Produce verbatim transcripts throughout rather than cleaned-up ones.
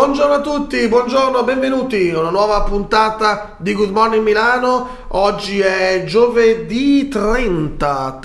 Buongiorno a tutti, buongiorno, benvenuti a una nuova puntata di Good Morning Milano. Oggi è giovedì trenta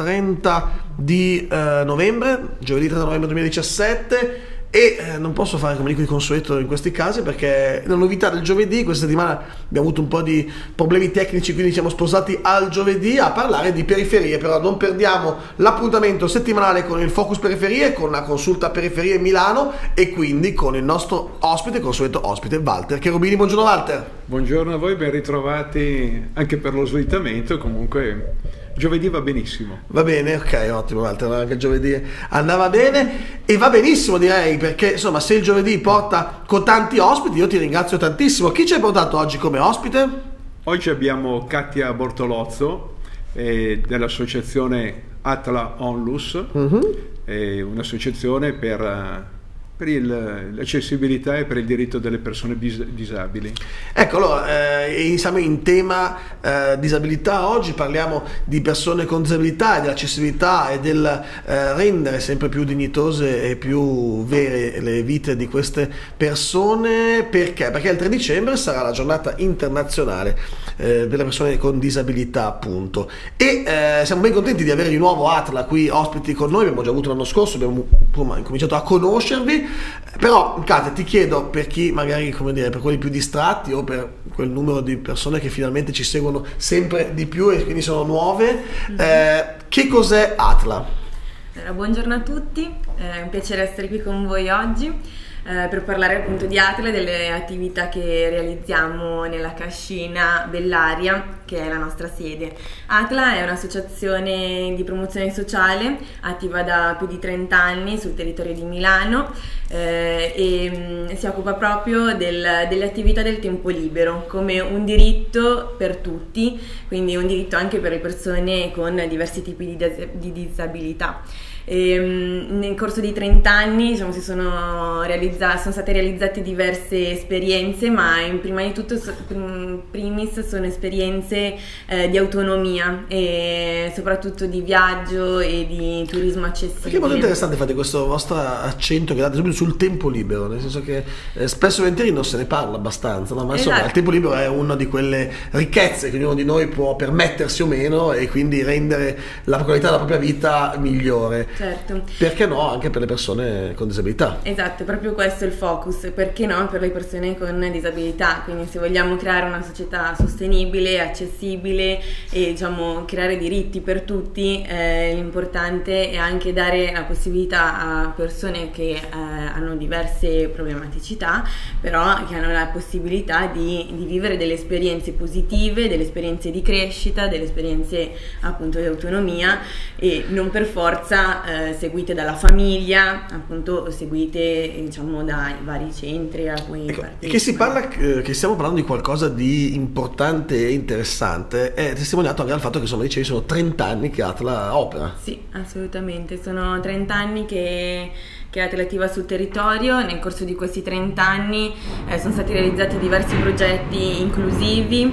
di eh, novembre, giovedì trenta novembre duemiladiciassette, e eh, non posso fare come dico di consueto in questi casi, perché la novità del giovedì, questa settimana abbiamo avuto un po' di problemi tecnici, quindi siamo spostati al giovedì a parlare di periferie. Però non perdiamo l'appuntamento settimanale con il Focus Periferie, con la consulta Periferie Milano, e quindi con il nostro ospite, consueto ospite, Walter Cherubini. Buongiorno Walter. Buongiorno a voi, ben ritrovati anche per lo slittamento. Comunque giovedì va benissimo. Va bene, ok, ottimo Walter, anche il giovedì andava bene e va benissimo, direi, perché insomma se il giovedì porta con tanti ospiti, io ti ringrazio tantissimo. Chi ci hai portato oggi come ospite? Oggi abbiamo Katia Bortolozzo eh, dell'associazione Atla Onlus, uh-huh. eh, un'associazione per... per l'accessibilità e per il diritto delle persone bis disabili. Ecco, allora, eh, siamo in tema eh, disabilità oggi, parliamo di persone con disabilità e dell'accessibilità e del eh, rendere sempre più dignitose e più vere le vite di queste persone. Perché? Perché il tre dicembre sarà la giornata internazionale eh, delle persone con disabilità, appunto, e eh, siamo ben contenti di avere di nuovo Atla qui ospiti con noi. Abbiamo già avuto l'anno scorso, abbiamo cominciato a conoscervi. Però Katia, ti chiedo, per chi magari, come dire, per quelli più distratti o per quel numero di persone che finalmente ci seguono sempre di più e quindi sono nuove, mm-hmm. eh, che cos'è Atla? Allora, buongiorno a tutti, è un piacere essere qui con voi oggi eh, per parlare appunto di Atla e delle attività che realizziamo nella cascina Bellaria, che è la nostra sede. Atla è un'associazione di promozione sociale attiva da più di trenta anni sul territorio di Milano eh, e mh, si occupa proprio del, delle attività del tempo libero come un diritto per tutti, quindi un diritto anche per le persone con diversi tipi di, di disabilità. E, mh, nel corso di trenta anni diciamo, si sono, realizza sono state realizzate diverse esperienze, ma in prima di tutto in primis sono esperienze eh, di autonomia e soprattutto di viaggio e di turismo accessibile. Perché è molto interessante fate questo vostro accento che date subito sul tempo libero, nel senso che eh, spesso e volentieri non se ne parla abbastanza, no? Ma insomma, esatto. Il tempo libero è una di quelle ricchezze che ognuno di noi può permettersi o meno, e quindi rendere la qualità della propria vita migliore. Certo. Perché no, anche per le persone con disabilità. Esatto, proprio questo è il focus, perché no, per le persone con disabilità. Quindi se vogliamo creare una società sostenibile, accessibile e diciamo creare diritti per tutti, eh, l'importante è anche dare la possibilità a persone che eh, hanno diverse problematicità, però che hanno la possibilità di, di vivere delle esperienze positive, delle esperienze di crescita, delle esperienze appunto di autonomia, e non per forza Eh, seguite dalla famiglia, appunto seguite diciamo dai vari centri a cui ecco, che si parla, eh, che stiamo parlando di qualcosa di importante e interessante, è testimoniato anche dal fatto che insomma dicevi sono trenta anni che Atla opera. Sì, assolutamente, sono trenta anni che che è attiva sul territorio. Nel corso di questi trenta anni eh, sono stati realizzati diversi progetti inclusivi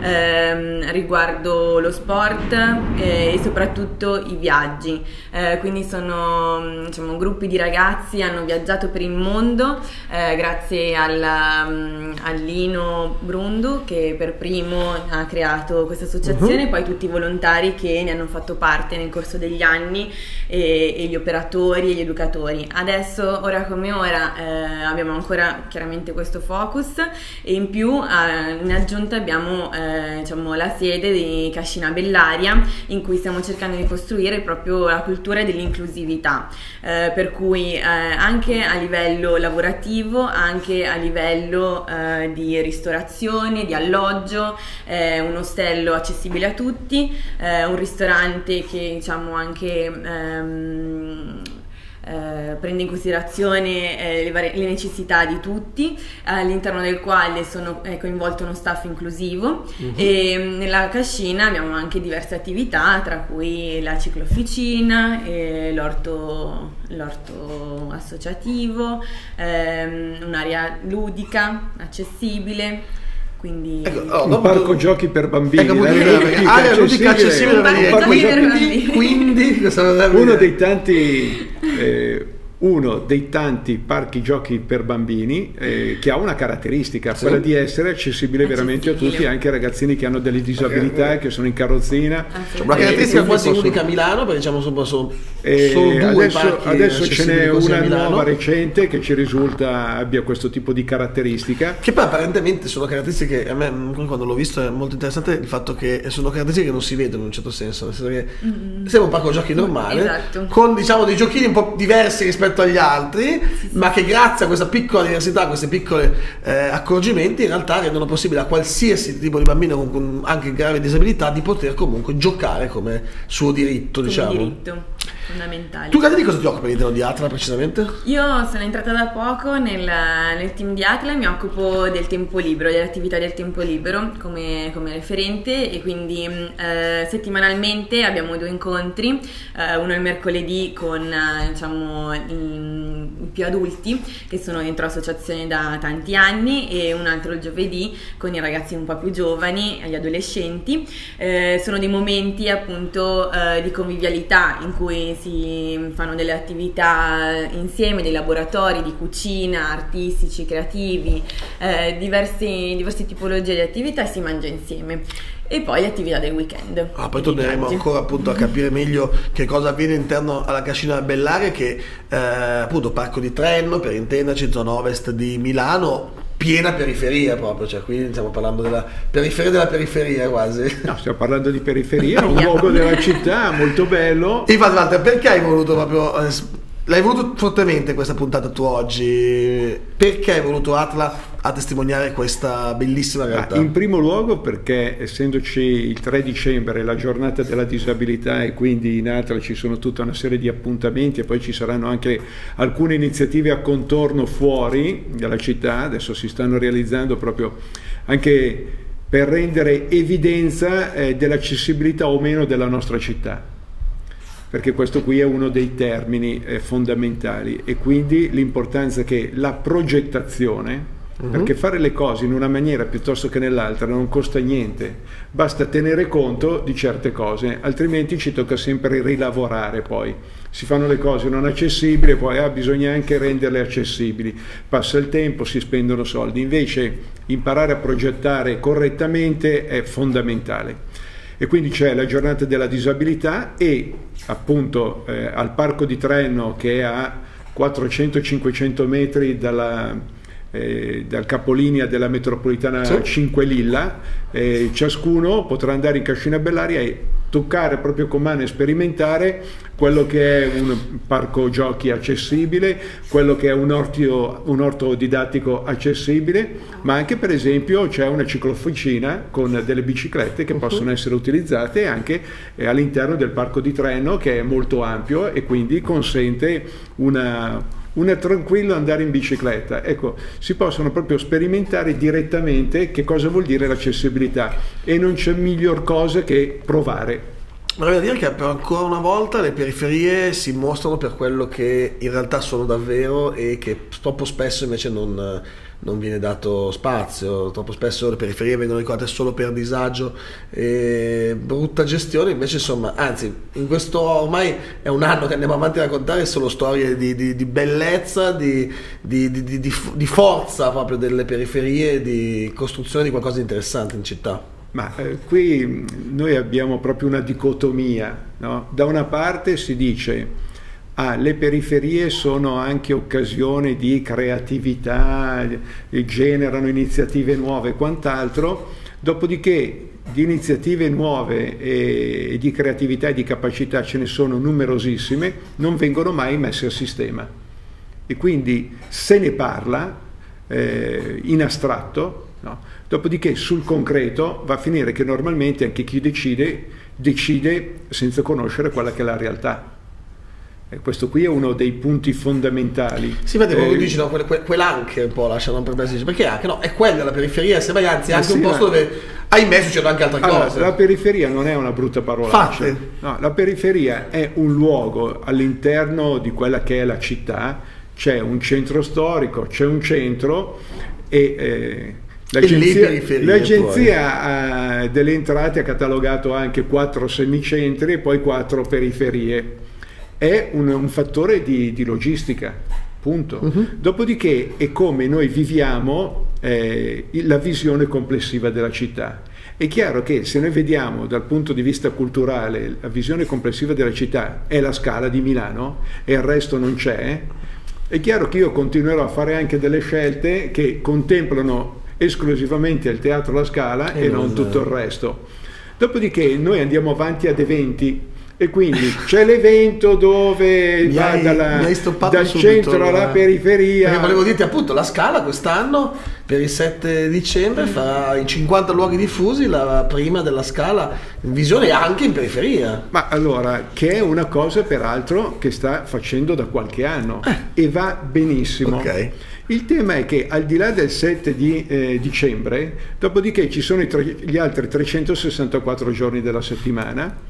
ehm, riguardo lo sport eh, e soprattutto i viaggi, eh, quindi sono diciamo, gruppi di ragazzi hanno viaggiato per il mondo eh, grazie alla, um, a Lino Brundu, che per primo ha creato questa associazione, uh-huh. Poi tutti i volontari che ne hanno fatto parte nel corso degli anni e, e gli operatori e gli educatori. Adesso, ora come ora, eh, abbiamo ancora chiaramente questo focus, e in più eh, in aggiunta abbiamo eh, diciamo, la sede di Cascina Bellaria, in cui stiamo cercando di costruire proprio la cultura dell'inclusività, eh, per cui eh, anche a livello lavorativo, anche a livello eh, di ristorazione, di alloggio, eh, un ostello accessibile a tutti, eh, un ristorante che diciamo anche ehm, Eh, prende in considerazione eh, le, varie, le necessità di tutti, all'interno del quale sono, è coinvolto uno staff inclusivo, uh-huh. E nella cascina abbiamo anche diverse attività, tra cui la ciclofficina, l'orto, l'orto associativo, ehm, un'area ludica accessibile. Quindi ecco, oh, un parco tu... giochi per bambini, ecco, area ludica accessibile, un parco quindi, per bambini. quindi, quindi uno dei tanti eh, uno dei tanti parchi giochi per bambini eh, che ha una caratteristica, sì, quella di essere accessibile, accessibile veramente a tutti, anche ai ragazzini che hanno delle disabilità, okay, che sono in carrozzina. Cioè, una caratteristica quasi possono... unica a Milano, perché diciamo sono, sono, eh, solo due adesso, parchi adesso ce n'è una nuova recente che ci risulta abbia questo tipo di caratteristica. Che poi apparentemente sono caratteristiche, a me quando l'ho visto è molto interessante il fatto che sono caratteristiche che non si vedono in un certo senso, nel senso che mm-hmm. sembra un parco giochi normale, esatto, con diciamo dei giochini un po' diversi rispetto agli altri, sì, sì, ma che grazie a questa piccola diversità, a questi piccoli eh, accorgimenti in realtà rendono possibile a qualsiasi tipo di bambino con, con anche grave disabilità di poter comunque giocare come suo diritto, come diciamo. diritto fondamentale. Tu Katia di cosa ti occupi all'interno di Atla precisamente? Io sono entrata da poco nel, nel team di Atla e mi occupo del tempo libero, delle attività del tempo libero come, come referente, e quindi eh, settimanalmente abbiamo due incontri, eh, uno il mercoledì con eh, diciamo i, i più adulti che sono dentro l'associazione da tanti anni, e un altro il giovedì con i ragazzi un po' più giovani, gli adolescenti. Eh, sono dei momenti appunto eh, di convivialità in cui si fanno delle attività insieme, dei laboratori di cucina, artistici, creativi, eh, diversi, diverse tipologie di attività, e si mangia insieme. E poi attività del weekend. Ah, poi torneremo ancora appunto a capire meglio che cosa avviene interno alla Cascina Bellaria, che eh, appunto Parco di Trenno, per intenderci, zona ovest di Milano, piena periferia proprio, cioè qui stiamo parlando della periferia della periferia quasi. No, stiamo parlando di periferia, un luogo della città molto bello. Infatti Walter, perché hai voluto proprio, eh, l'hai voluto fortemente questa puntata tu oggi, perché hai voluto Atla a testimoniare questa bellissima realtà? Ah, in primo luogo perché essendoci il tre dicembre la giornata della disabilità, e quindi in Atla ci sono tutta una serie di appuntamenti, e poi ci saranno anche alcune iniziative a contorno fuori dalla città, adesso si stanno realizzando proprio anche per rendere evidenza eh, dell'accessibilità o meno della nostra città, perché questo qui è uno dei termini eh, fondamentali, e quindi l'importanza che la progettazione, uh-huh, perché fare le cose in una maniera piuttosto che nell'altra non costa niente, basta tenere conto di certe cose, altrimenti ci tocca sempre rilavorare. Poi si fanno le cose non accessibili e poi ah, bisogna anche renderle accessibili, passa il tempo, si spendono soldi. Invece imparare a progettare correttamente è fondamentale. E quindi c'è la giornata della disabilità, e appunto eh, al Parco di Trenno, che è a quattrocento cinquecento metri dalla, eh, dal capolinea della metropolitana, sì, cinque Lilla, eh, ciascuno potrà andare in Cascina Bellaria e toccare proprio con mano e sperimentare quello che è un parco giochi accessibile, quello che è un orto, un orto didattico accessibile, ma anche per esempio c'è una ciclofficina con delle biciclette che uh-huh. possono essere utilizzate anche eh, all'interno del Parco di Trenno, che è molto ampio e quindi consente una... un tranquillo andare in bicicletta. Ecco, si possono proprio sperimentare direttamente che cosa vuol dire l'accessibilità, e non c'è miglior cosa che provare. Ma devo dire che per ancora una volta le periferie si mostrano per quello che in realtà sono davvero, e che troppo spesso invece non, non viene dato spazio. Troppo spesso le periferie vengono ricordate solo per disagio e brutta gestione, invece insomma, anzi in questo ormai è un anno che andiamo avanti a raccontare solo storie di, di, di bellezza, di, di, di, di, di forza proprio delle periferie, di costruzione di qualcosa di interessante in città. Ma eh, qui noi abbiamo proprio una dicotomia, no? Da una parte si dice ah, le periferie sono anche occasione di creatività, e generano iniziative nuove e quant'altro, dopodiché di iniziative nuove e di creatività e di capacità ce ne sono numerosissime, non vengono mai messe a sistema, e quindi se ne parla eh, in astratto, no? Dopodiché sul concreto va a finire che normalmente anche chi decide decide senza conoscere quella che è la realtà. E questo qui è uno dei punti fondamentali. Sì, vede, come eh, dici, no, que, que, quell'anche un po' lasciano perplessità, perché anche no, è quella la periferia, se vai anzi anche sì, un posto dove ahimè succedono anche altre allora, cose. La periferia non è una brutta parolaccia. No, la periferia è un luogo all'interno di quella che è la città, c'è un centro storico, c'è un centro e eh, L'agenzia, l'agenzia delle entrate ha catalogato anche quattro semicentri e poi quattro periferie, è un, un fattore di, di logistica, punto. Uh-huh. Dopodiché è come noi viviamo eh, la visione complessiva della città. È chiaro che se noi vediamo dal punto di vista culturale la visione complessiva della città è la Scala di Milano e il resto non c'è, è chiaro che io continuerò a fare anche delle scelte che contemplano esclusivamente il Teatro La Scala e, e non tutto il resto. Dopodiché noi andiamo avanti ad eventi e quindi c'è l'evento dove mi va hai, dalla, mi hai dal subito, centro alla periferia. Perché volevo dirti appunto, La Scala quest'anno per il sette dicembre farà in cinquanta luoghi diffusi la prima della Scala in visione anche in periferia. Ma allora, che è una cosa peraltro che sta facendo da qualche anno eh. e va benissimo. Okay. Il tema è che al di là del sette di eh, dicembre, dopodiché ci sono i tre, gli altri trecentosessantaquattro giorni della settimana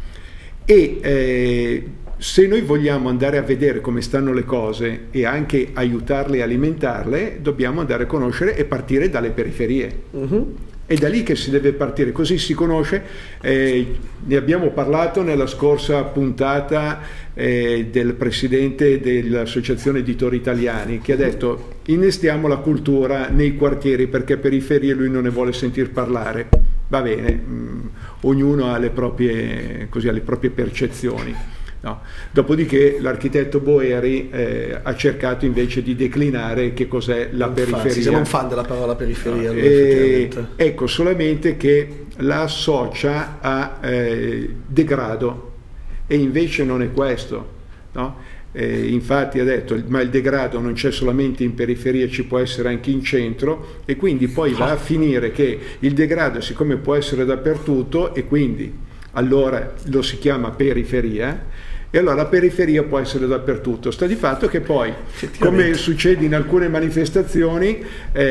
e eh, se noi vogliamo andare a vedere come stanno le cose e anche aiutarle e alimentarle, dobbiamo andare a conoscere e partire dalle periferie. Uh-huh. È da lì che si deve partire, così si conosce. Eh, ne abbiamo parlato nella scorsa puntata eh, del presidente dell'Associazione Editori Italiani, che ha detto: innestiamo la cultura nei quartieri perché periferie lui non ne vuole sentir parlare. Va bene, mh, ognuno ha le proprie, così, ha le proprie percezioni. No. Dopodiché l'architetto Boeri eh, ha cercato invece di declinare che cos'è la un periferia. Fan, siamo un fan della parola periferia. No, e, ecco, solamente che la associa a eh, degrado e invece non è questo. No? Eh, infatti ha detto, ma il degrado non c'è solamente in periferia, ci può essere anche in centro, e quindi poi va a finire che il degrado, siccome può essere dappertutto, e quindi allora lo si chiama periferia, e allora la periferia può essere dappertutto. Sta di fatto che poi, come succede in alcune manifestazioni,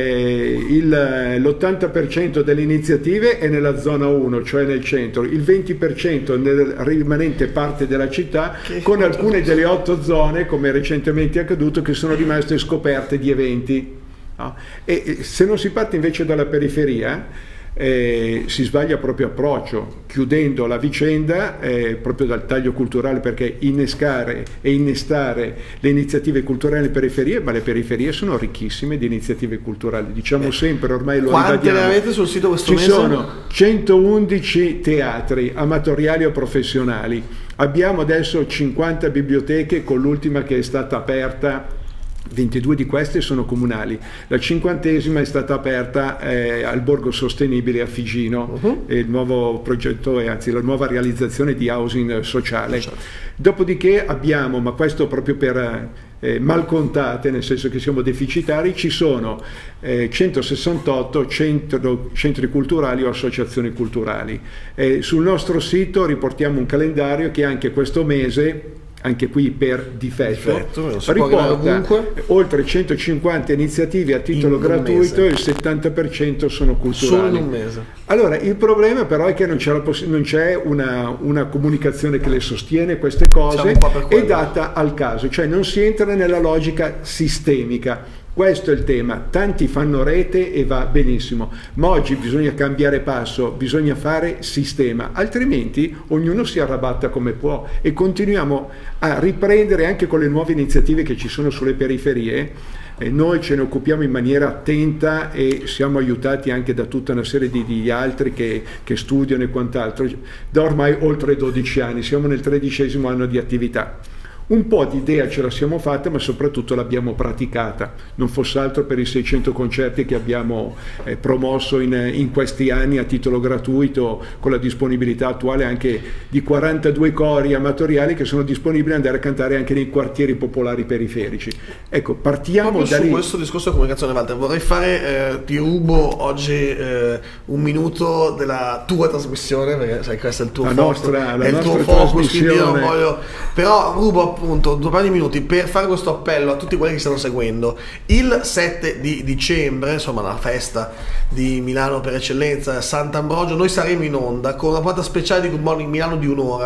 eh, il, l'ottanta per cento delle iniziative è nella zona uno, cioè nel centro, il venti per cento nella rimanente parte della città, che con alcune delle otto zone, come recentemente è accaduto, che sono rimaste scoperte di eventi. No? E, e se non si parte invece dalla periferia, Eh, si sbaglia proprio approccio, chiudendo la vicenda eh, proprio dal taglio culturale, perché innescare e innestare le iniziative culturali nelle periferie, ma le periferie sono ricchissime di iniziative culturali, diciamo eh, sempre, ormai lo quanti ribadiamo. ne avete sul sito questo Ci mese? sono centoundici teatri amatoriali o professionali, abbiamo adesso cinquanta biblioteche, con l'ultima che è stata aperta, ventidue di queste sono comunali, la cinquantesima è stata aperta eh, al Borgo Sostenibile a Figino, uh-huh. e il nuovo progetto è, anzi la nuova realizzazione di housing sociale. Dopodiché abbiamo, ma questo proprio per eh, malcontate, nel senso che siamo deficitari, ci sono eh, centosessantotto centro, centri culturali o associazioni culturali. Eh, sul nostro sito riportiamo un calendario che anche questo mese, anche qui per difetto, difetto riporta oltre centocinquanta iniziative a titolo in gratuito e il settanta per cento sono culturali. Solo in un mese. Allora, il problema però è che non c'è, la poss- non c'è una, una comunicazione che le sostiene queste cose, è data al caso, cioè non si entra nella logica sistemica. Questo è il tema, tanti fanno rete e va benissimo, ma oggi bisogna cambiare passo, bisogna fare sistema, altrimenti ognuno si arrabatta come può e continuiamo a riprendere anche con le nuove iniziative che ci sono sulle periferie. E noi ce ne occupiamo in maniera attenta e siamo aiutati anche da tutta una serie di, di altri che, che studiano e quant'altro, da ormai oltre dodici anni, siamo nel tredicesimo anno di attività. Un po' di idea ce la siamo fatta, ma soprattutto l'abbiamo praticata, non fosse altro per i seicento concerti che abbiamo eh, promosso in, in questi anni a titolo gratuito, con la disponibilità attuale anche di quarantadue cori amatoriali che sono disponibili ad andare a cantare anche nei quartieri popolari periferici. Ecco, partiamo proprio da su lì. Questo discorso di comunicazione, Walter, vorrei fare, eh, ti rubo oggi eh, un minuto della tua trasmissione, perché sai questo è il tuo la focus, nostra, la è il nostra tuo focus, quindi io non voglio, però rubo appunto due paio di minuti per fare questo appello a tutti quelli che stanno seguendo. Il sette di dicembre, insomma la festa di Milano per eccellenza, Sant'Ambrogio, noi saremo in onda con una puntata speciale di Good Morning Milano di un'ora,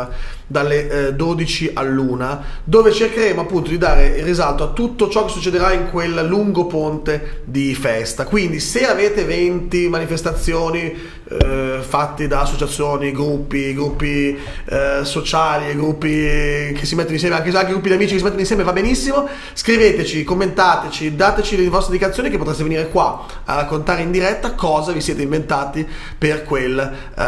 dalle eh, dodici all'una, dove cercheremo appunto di dare risalto a tutto ciò che succederà in quel lungo ponte di festa. Quindi se avete eventi, manifestazioni eh, fatti da associazioni, gruppi, gruppi eh, sociali, gruppi che si mettono insieme, anche, anche gruppi di amici che si mettono insieme, va benissimo, scriveteci, commentateci, dateci le vostre indicazioni, che potreste venire qua a raccontare in diretta cosa vi siete inventati per quel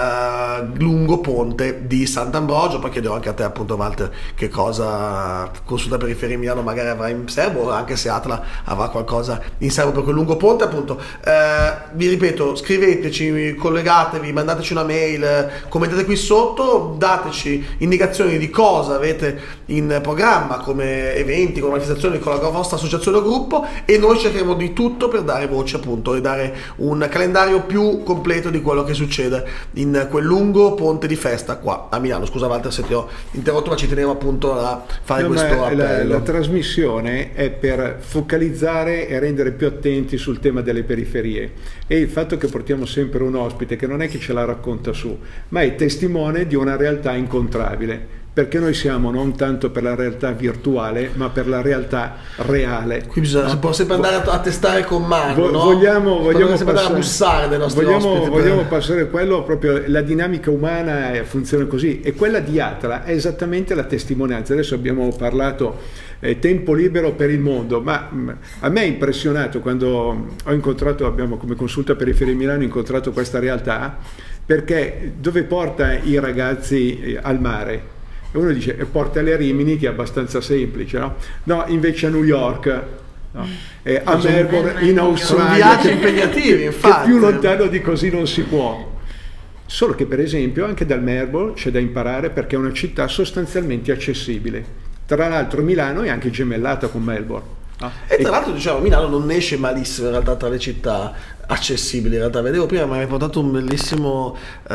eh, lungo ponte di Sant'Ambrogio. Poi chiederò anche a te appunto, Walter, che cosa Consulta Periferie Milano magari avrà in serbo, anche se Atla avrà qualcosa in serbo per quel lungo ponte appunto. Eh, vi ripeto, scriveteci, collegatevi, mandateci una mail, commentate qui sotto, dateci indicazioni di cosa avete in programma come eventi, come manifestazioni con la vostra associazione o gruppo, e noi cercheremo di tutto per dare voce appunto e dare un calendario più completo di quello che succede in quel lungo ponte di festa qua a Milano. Scusa Walter se ti ho interrotto, ma ci tenevo appunto a fare no, questo appello. La, la trasmissione è per focalizzare e rendere più attenti sul tema delle periferie, e il fatto che portiamo sempre un ospite che non è che ce la racconta su, ma è testimone di una realtà incontrabile, perché noi siamo non tanto per la realtà virtuale ma per la realtà reale. Qui bisogna, si può sempre andare a testare con mano, Vo- no? vogliamo, vogliamo passare, a bussare dei nostri vogliamo, ospiti vogliamo per... passare quello, proprio la dinamica umana funziona così, e quella di Atla è esattamente la testimonianza. Adesso abbiamo parlato eh, tempo libero per il mondo, ma mh, a me è impressionato quando ho incontrato, abbiamo come Consulta Periferie Milano incontrato questa realtà, perché dove porta i ragazzi eh, al mare? E uno dice, e portali a Rimini, che è abbastanza semplice, no? No, invece a New York, no? E a Melbourne, in Australia, sono viaggi impegnativi, infatti. Che più lontano di così non si può. Solo che per esempio anche dal Melbourne c'è da imparare, perché è una città sostanzialmente accessibile. Tra l'altro Milano è anche gemellata con Melbourne. Ah. E tra l'altro diciamo Milano non esce malissimo in realtà tra le città accessibili. In realtà vedevo prima, mi hai portato un bellissimo uh,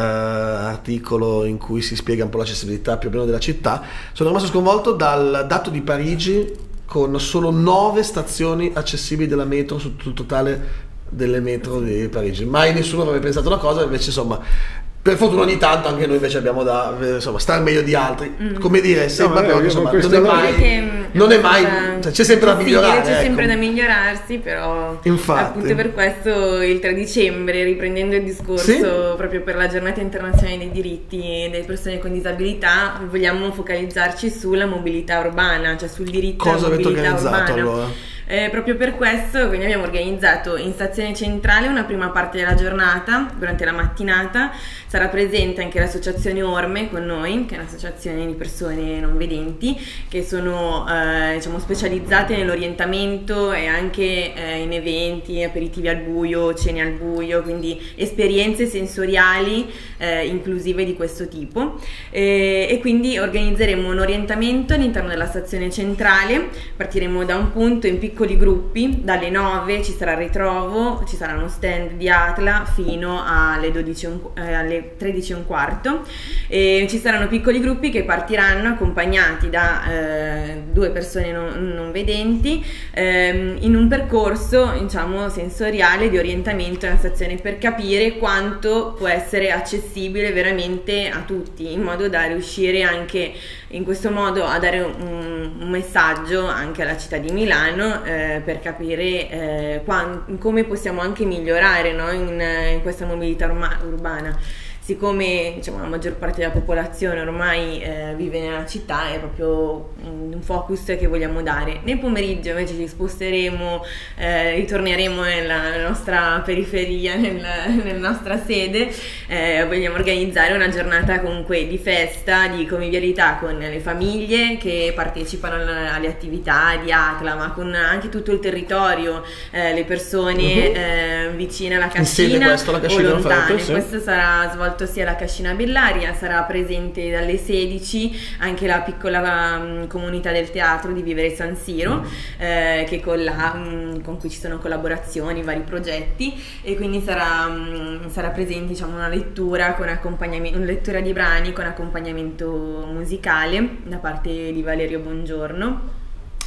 articolo in cui si spiega un po' l'accessibilità più o meno della città. Sono rimasto sconvolto dal dato di Parigi, con solo nove stazioni accessibili della metro su tutto il totale delle metro di Parigi. Mai nessuno avrebbe pensato una cosa, invece insomma per fortuna ogni tanto anche noi invece abbiamo da insomma stare meglio di altri, mm. come dire sempre, no, però no, insomma, non è mai, che, non è mai cioè, c'è sempre da migliorare, c'è ecco. sempre da migliorarsi, però infatti appunto per questo il tre dicembre, riprendendo il discorso sì? proprio per la giornata internazionale dei diritti delle persone con disabilità, vogliamo focalizzarci sulla mobilità urbana, cioè sul diritto cosa alla mobilità avete organizzato urbana. allora? Eh, proprio per questo quindi abbiamo organizzato in stazione centrale una prima parte della giornata. Durante la mattinata sarà presente anche l'associazione Orme con noi, che è un'associazione di persone non vedenti che sono eh, diciamo specializzate nell'orientamento e anche eh, in eventi, aperitivi al buio, cene al buio, quindi esperienze sensoriali eh, inclusive di questo tipo, e, e quindi organizzeremo un orientamento all'interno della stazione centrale. Partiremo da un punto in piccoli gruppi, dalle nove ci sarà il ritrovo, ci sarà uno stand di Atla fino alle, dodici, eh, alle tredici e un quarto, e ci saranno piccoli gruppi che partiranno accompagnati da eh, due persone non, non vedenti ehm, in un percorso diciamo sensoriale di orientamento nella stazione, per capire quanto può essere accessibile veramente a tutti, in modo da riuscire anche in questo modo a dare un, un messaggio anche alla città di Milano eh, per capire eh, quant- come possiamo anche migliorare, no, in, in questa mobilità urma- urbana. Siccome diciamo, la maggior parte della popolazione ormai eh, vive nella città, è proprio un focus che vogliamo dare. Nel pomeriggio invece ci sposteremo, eh, ritorneremo nella, nella nostra periferia, nella, nella nostra sede. Eh, vogliamo organizzare una giornata comunque di festa, di convivialità con le famiglie che partecipano alle attività di Atla, ma con anche tutto il territorio, eh, le persone uh-huh. eh, vicine alla Cascina, questo, la Cascina o lontane. Sì. Questo sarà svolto sia la Cascina Bellaria, sarà presente dalle sedici anche la piccola um, comunità del teatro di Vivere San Siro, eh, che con, la, um, con cui ci sono collaborazioni, vari progetti, e quindi sarà, um, sarà presente diciamo, una lettura con accompagnamento, una lettura di brani con accompagnamento musicale da parte di Valerio Bongiorno.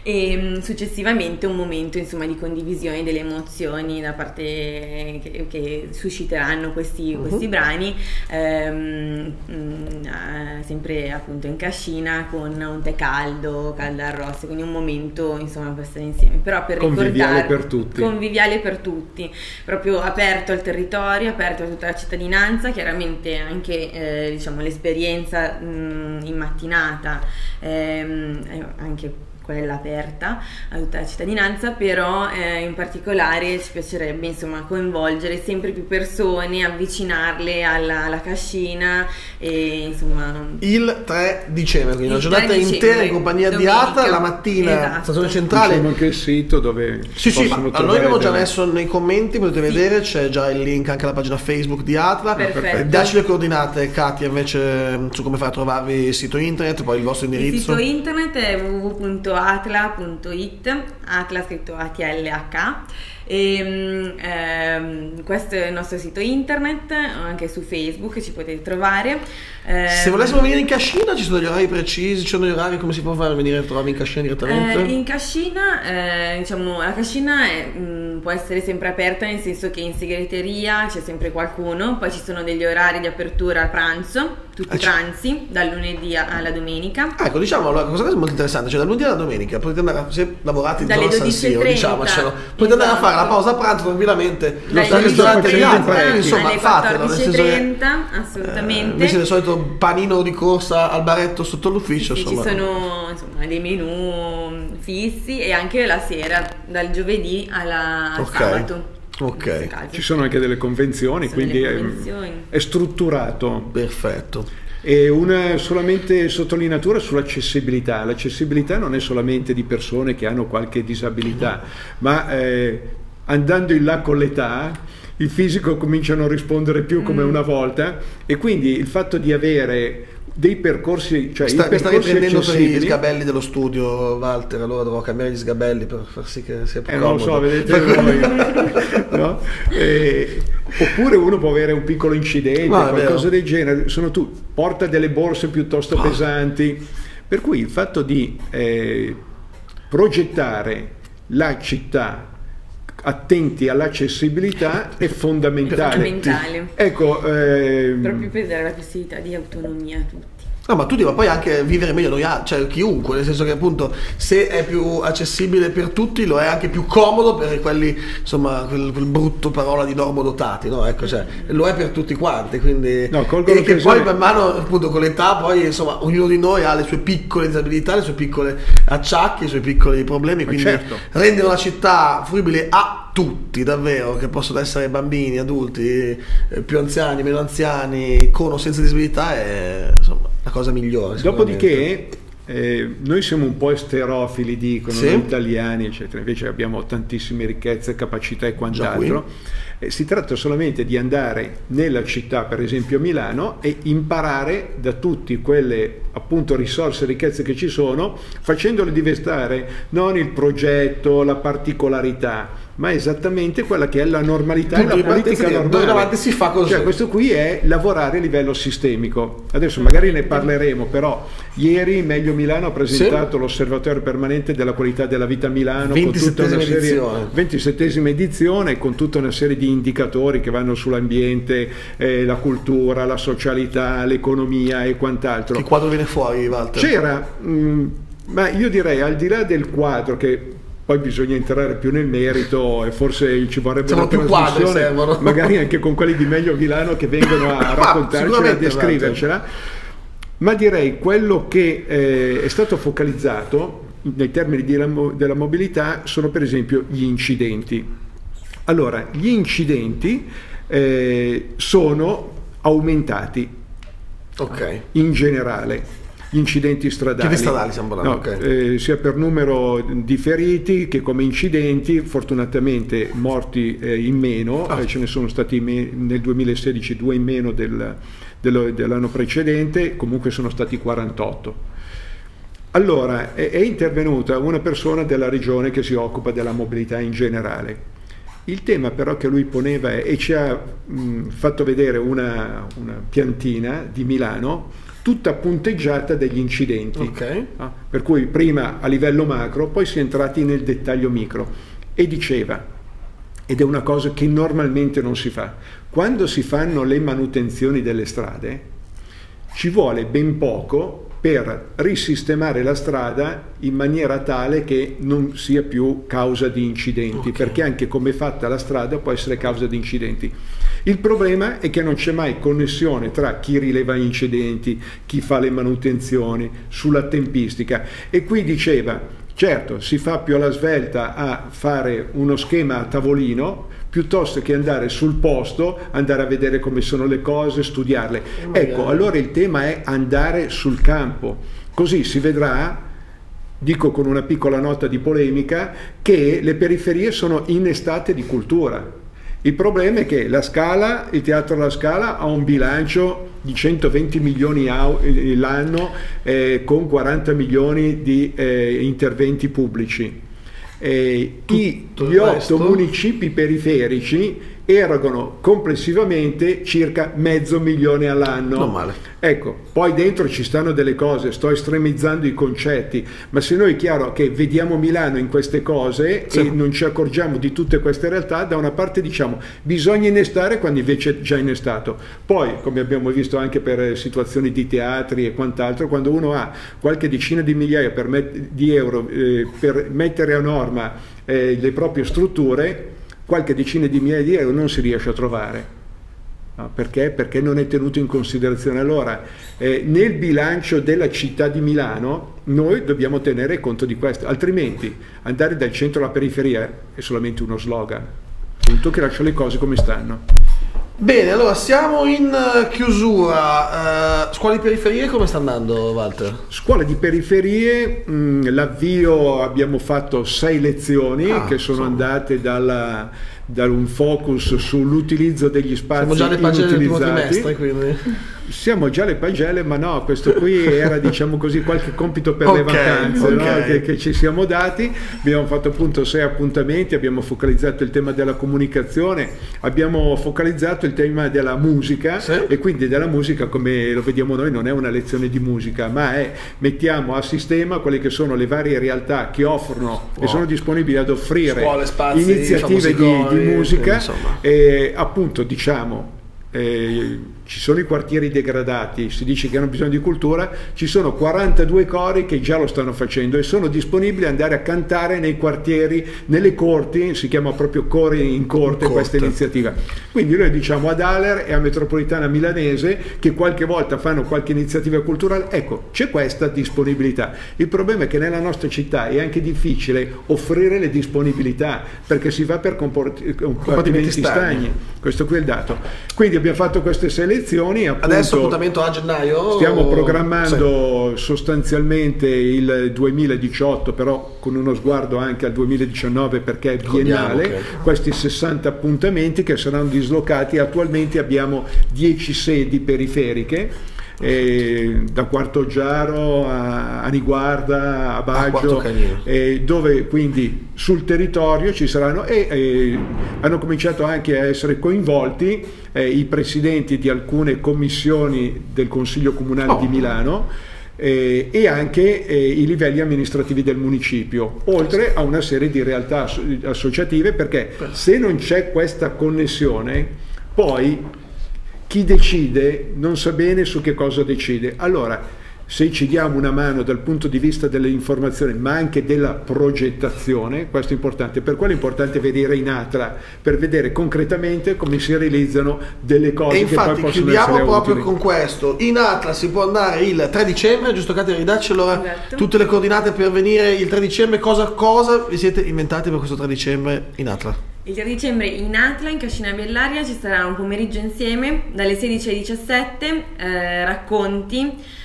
e successivamente un momento insomma di condivisione delle emozioni da parte che, che susciteranno questi, uh-huh. questi brani, ehm, mh, sempre appunto in cascina con un tè caldo, caldo al rosso, quindi un momento insomma per stare insieme, però per conviviale ricordare, per tutti, conviviale per tutti, proprio aperto al territorio, aperto a tutta la cittadinanza, chiaramente anche eh, diciamo l'esperienza mh, in mattinata, ehm, anche quella aperta a tutta la cittadinanza, però eh, in particolare ci piacerebbe insomma coinvolgere sempre più persone, avvicinarle alla, alla cascina e insomma il tre dicembre, quindi il una giornata intera in compagnia domenica, di Atla, la mattina esatto. stazione centrale. Diciamo anche il sito dove sì sì, ma noi abbiamo già delle... messo nei commenti, potete sì. vedere, c'è già il link anche alla pagina Facebook di Atla. Perfetto. Dacci le coordinate Katia invece su come fare a trovarvi il sito internet, poi il vostro indirizzo. Il sito internet è w w w punto atla punto it, Atla scritto A T L H, e ehm, questo è il nostro sito internet, anche su Facebook ci potete trovare. Eh, se volessimo venire in cascina ci sono degli orari precisi, ci sono degli orari, come si può fare a venire a trovarvi in cascina direttamente? Eh, in cascina eh, diciamo la cascina è, mh, può essere sempre aperta, nel senso che in segreteria c'è sempre qualcuno, poi ci sono degli orari di apertura al pranzo, tutti i pranzi dal lunedì alla domenica. Ah, ecco, diciamo allora, questa cosa è molto interessante, cioè dal lunedì alla domenica potete andare a, se lavorate in zona San Siro, diciamocelo, potete andare a fare la pausa pranzo tranquillamente, lo sta ristorante di Atla, insomma alle fatelo, nel senso che assolutamente. Eh, invece del solito panino di corsa al baretto sotto l'ufficio, sì, sì, ci sono insomma dei menù fissi e anche la sera dal giovedì alla, al okay. sabato. Ok, ci sono anche delle convenzioni, quindi delle convenzioni. È, è strutturato. Perfetto. E una solamente sottolineatura sull'accessibilità. L'accessibilità non è solamente di persone che hanno qualche disabilità, ma eh, andando in là con l'età il fisico comincia a non rispondere più come mm. una volta, e quindi il fatto di avere dei percorsi, cioè sta, i percorsi mi stai prendendo per gli accessibili... sgabelli dello studio, Walter, allora dovrò cambiare gli sgabelli per far sì che sia più eh, comodo. Non lo so, vedete voi, no? eh, oppure uno può avere un piccolo incidente, no, qualcosa del genere, sono tu, porta delle borse piuttosto oh. pesanti, per cui il fatto di eh, progettare la città attenti all'accessibilità è fondamentale. fondamentale. Ecco, ehm... proprio per dare la possibilità di autonomia a tutti. No, ma tutti, ma poi anche vivere meglio noi, cioè chiunque, nel senso che appunto se è più accessibile per tutti lo è anche più comodo per quelli, insomma, quel, quel brutto parola di normodotati, no? Ecco, cioè lo è per tutti quanti, quindi no, e che poi man mano appunto con l'età poi insomma ognuno di noi ha le sue piccole disabilità, le sue piccole acciacchi, i suoi piccoli problemi, quindi certo. rendere una città fruibile a tutti davvero, che possono essere bambini, adulti, eh, più anziani, meno anziani, con o senza disabilità, è insomma la cosa migliore. Dopodiché eh, noi siamo un po' esterofili, dicono, sì. noi italiani, eccetera, invece abbiamo tantissime ricchezze, capacità e quant'altro. Eh, si tratta solamente di andare nella città, per esempio Milano, e imparare da tutti quelle appunto risorse e ricchezze che ci sono, facendole diventare non il progetto, la particolarità, ma esattamente quella che è la normalità e la politica normale. Davanti si fa così. Cioè, questo qui è lavorare a livello sistemico. Adesso magari ne parleremo, però ieri Meglio Milano ha presentato sì. l'Osservatorio Permanente della Qualità della Vita a Milano, con tutta una serie, edizione. ventisettesima edizione, con tutta una serie di indicatori che vanno sull'ambiente, eh, la cultura, la socialità, l'economia e quant'altro. Che quadro viene fuori, Walter? C'era, mh, ma io direi, al di là del quadro, che poi bisogna entrare più nel merito e forse ci vorrebbe Siamo una trasmissione magari anche con quelli di Meglio Milano che vengono a raccontarcela, a descrivercela, ma direi quello che eh, è stato focalizzato nei termini di, della mobilità sono per esempio gli incidenti. Allora, gli incidenti eh, sono aumentati okay. in generale. Gli incidenti stradali, Che stradali stiamo parlando? No, okay. eh, sia per numero di feriti che come incidenti, fortunatamente morti eh, in meno, ah. eh, ce ne sono stati me- nel duemilasedici due in meno del, dello, dell'anno precedente, comunque sono stati quarantotto. Allora è, è intervenuta una persona della regione che si occupa della mobilità in generale. Il tema però che lui poneva è, e ci ha mh, fatto vedere una, una piantina di Milano tutta punteggiata dagli incidenti. Okay. Ah, per cui prima a livello macro, poi si è entrati nel dettaglio micro, e diceva, ed è una cosa che normalmente non si fa, quando si fanno le manutenzioni delle strade ci vuole ben poco per risistemare la strada in maniera tale che non sia più causa di incidenti, okay. perché anche come è fatta la strada può essere causa di incidenti. Il problema è che non c'è mai connessione tra chi rileva gli incidenti, chi fa le manutenzioni, sulla tempistica. E qui diceva, certo, si fa più alla svelta a fare uno schema a tavolino, piuttosto che andare sul posto, andare a vedere come sono le cose, studiarle. Ecco, allora il tema è andare sul campo, così si vedrà, dico con una piccola nota di polemica, che le periferie sono innestate di cultura. Il problema è che la Scala, il Teatro alla Scala ha un bilancio di centoventi milioni l'anno eh, con quaranta milioni di eh, interventi pubblici. Eh, i, gli otto municipi periferici erogano complessivamente circa mezzo milione all'anno. Non male. Ecco, poi dentro ci stanno delle cose, sto estremizzando i concetti, ma se noi è chiaro che vediamo Milano in queste cose sì. e non ci accorgiamo di tutte queste realtà, da una parte diciamo bisogna innestare quando invece è già innestato. Poi, come abbiamo visto anche per situazioni di teatri e quant'altro, quando uno ha qualche decina di migliaia per met- di euro eh, per mettere a norma eh, le proprie strutture, qualche decina di migliaia di euro non si riesce a trovare. No, perché? Perché non è tenuto in considerazione. Allora, eh, nel bilancio della città di Milano noi dobbiamo tenere conto di questo, altrimenti andare dal centro alla periferia è solamente uno slogan, appunto, che lascia le cose come stanno. Bene, allora siamo in chiusura. Uh, scuola di periferie come sta andando, Walter? Scuola di periferie, l'avvio abbiamo fatto sei lezioni ah, che sono insomma. andate dalla, da un focus sull'utilizzo degli spazi Siamo già alle pagelle del primo trimestre, quindi. Siamo già alle pagelle, ma no, questo qui era diciamo così qualche compito per okay, le vacanze okay. no? che, che ci siamo dati. Abbiamo fatto appunto sei appuntamenti, abbiamo focalizzato il tema della comunicazione, abbiamo focalizzato il tema della musica sì. e quindi della musica, come lo vediamo noi, non è una lezione di musica, ma è mettiamo a sistema quelle che sono le varie realtà che offrono wow. e sono disponibili ad offrire Scuole, spazi, iniziative di, di musica e appunto diciamo Eh, ci sono i quartieri degradati, si dice che hanno bisogno di cultura, ci sono quarantadue cori che già lo stanno facendo e sono disponibili ad andare a cantare nei quartieri, nelle corti, si chiama proprio cori in corte, in questa iniziativa. Quindi noi diciamo ad Aler e a Metropolitana Milanese che qualche volta fanno qualche iniziativa culturale, ecco, c'è questa disponibilità. Il problema è che nella nostra città è anche difficile offrire le disponibilità perché si va per compartimenti stagni, questo qui è il dato. Quindi abbiamo fatto queste sei lezioni, appunto, adesso appuntamento a gennaio stiamo programmando sì. sostanzialmente il duemiladiciotto, però con uno sguardo anche al duemiladiciannove perché è biennale, okay. questi sessanta appuntamenti che saranno dislocati. Attualmente abbiamo dieci sedi periferiche, Eh, da Quartoggiaro a, a Niguarda, a Baggio, eh, dove quindi sul territorio ci saranno e eh, hanno cominciato anche a essere coinvolti eh, i presidenti di alcune commissioni del Consiglio Comunale oh. di Milano eh, e anche eh, i livelli amministrativi del municipio, oltre a una serie di realtà associative, perché se non c'è questa connessione poi chi decide non sa bene su che cosa decide. Allora, se ci diamo una mano dal punto di vista dell'informazione, ma anche della progettazione, questo è importante. Per quello è importante vedere in Atla, per vedere concretamente come si realizzano delle cose. E infatti che poi possono chiudiamo essere proprio utili. con questo. In Atla si può andare il tre dicembre, giusto Katia, ridacci allora esatto. tutte le coordinate per venire il tre dicembre, cosa, cosa vi siete inventati per questo tre dicembre in Atla? Il tre dicembre in Atla, in Cascina Bellaria, ci sarà un pomeriggio insieme dalle sedici alle diciassette, eh, racconti,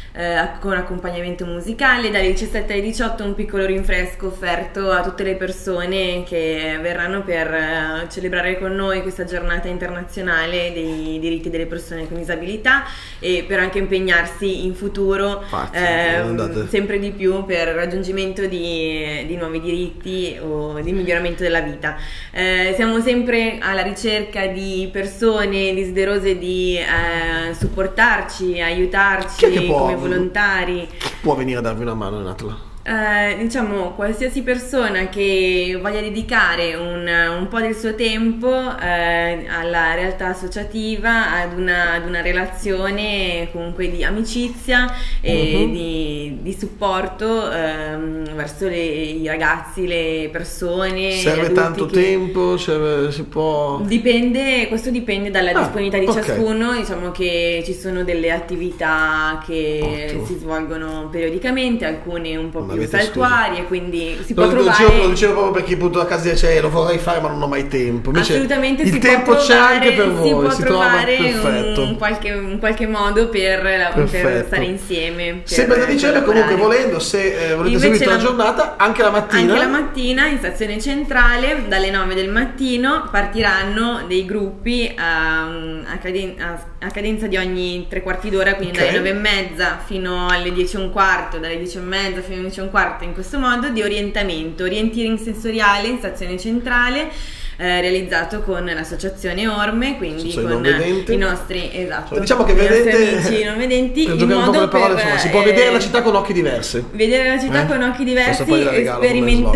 eh, con accompagnamento musicale. Dalle diciassette alle diciotto un piccolo rinfresco offerto a tutte le persone che verranno per eh, celebrare con noi questa giornata internazionale dei diritti delle persone con disabilità e per anche impegnarsi in futuro Infatti, eh, sempre di più per il raggiungimento di, di nuovi diritti o di miglioramento della vita. Eh, siamo sempre alla ricerca di persone desiderose di eh, supportarci, aiutarci Chi è che può, come volontari. Chi può venire a darvi una mano, Natala? Eh, diciamo qualsiasi persona che voglia dedicare un, un po' del suo tempo eh, alla realtà associativa, ad una, ad una relazione comunque di amicizia e uh-huh. di, di supporto ehm, verso le, i ragazzi, le persone. Serve tanto che... tempo? Cioè, si può... Dipende, questo dipende dalla ah, disponibilità di okay. ciascuno. Diciamo che ci sono delle attività che Ottimo. si svolgono periodicamente, alcune un po' più saltuarie, quindi si può lo, trovare. Lo dicevo, lo dicevo proprio perché appunto a casa dice lo vorrei fare ma non ho mai tempo. Invece assolutamente il si tempo può c'è trovare, anche per voi, si può si trovare trova un qualche, un qualche modo per, per stare insieme. Per sempre da dicembre comunque volendo, se eh, volete seguire la giornata, anche la mattina. Anche la mattina in stazione centrale dalle nove del mattino partiranno dei gruppi a, a, caden- a, a cadenza di ogni tre quarti d'ora, quindi okay. dalle nove e mezza fino alle dieci e un quarto, dalle dieci e mezza fino alle dieci e un quarto, in questo modo di orientamento, orienteering sensoriale in stazione centrale, eh, realizzato con l'associazione Orme, quindi cioè, con i nostri, esatto, cioè, diciamo che vedete, amici non vedenti, per in giocare modo un po' con le parole, per, insomma, si può eh, vedere la città con occhi diversi. Vedere la città eh? con occhi diversi e speriment-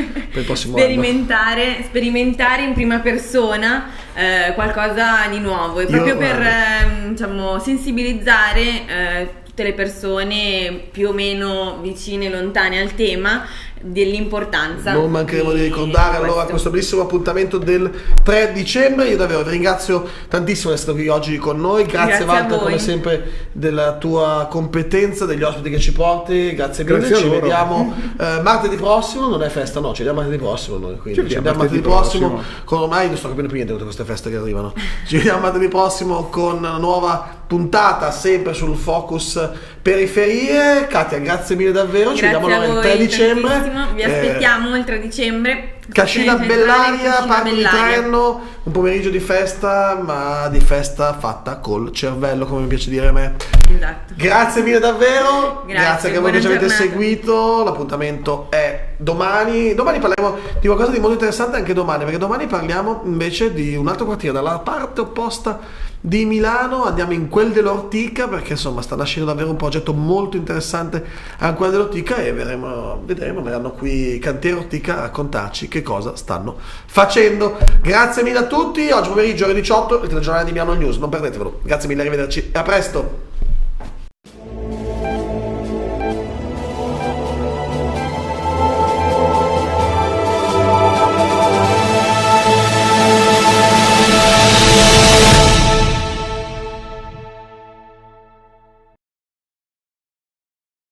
sperimentare, sperimentare in prima persona eh, qualcosa di nuovo, e proprio Io, per eh, diciamo, sensibilizzare eh, tutte le persone più o meno vicine e lontane al tema dell'importanza. Non mancheremo di, di ricordare questo. Allora questo bellissimo appuntamento del tre dicembre. Io davvero vi ringrazio tantissimo di essere qui oggi con noi, grazie, grazie Walter come sempre della tua competenza, degli ospiti che ci porti, grazie mille, grazie ci vediamo eh, martedì prossimo, non è festa, no, ci vediamo martedì prossimo noi, quindi ci, ci vediamo martedì, martedì prossimo, prossimo con ormai non sto capendo più niente di tutte queste feste che arrivano, ci vediamo martedì prossimo con una nuova puntata sempre sul focus periferie. Katia, grazie mille davvero, grazie, ci vediamo allora il tre dicembre. Vi aspettiamo eh, il tre dicembre. Cascina Bellaria, parco di treno, un pomeriggio di festa, ma di festa fatta col cervello, come mi piace dire a me. Esatto. Grazie mille davvero, grazie, grazie che voi che ci avete giornata. seguito. L'appuntamento è domani. Domani parliamo di qualcosa di molto interessante anche domani, perché domani parliamo invece di un altro quartiere dalla parte opposta di Milano. Andiamo in quel dell'Ortica, perché insomma sta nascendo davvero un progetto molto interessante a quel dell'Ortica, e vedremo, vedremo, verranno qui Cantiere Ortica a raccontarci che cosa stanno facendo. Grazie mille a tutti, oggi pomeriggio alle diciotto il telegiornale di Milano News, non perdetevelo. Grazie mille, arrivederci e a presto.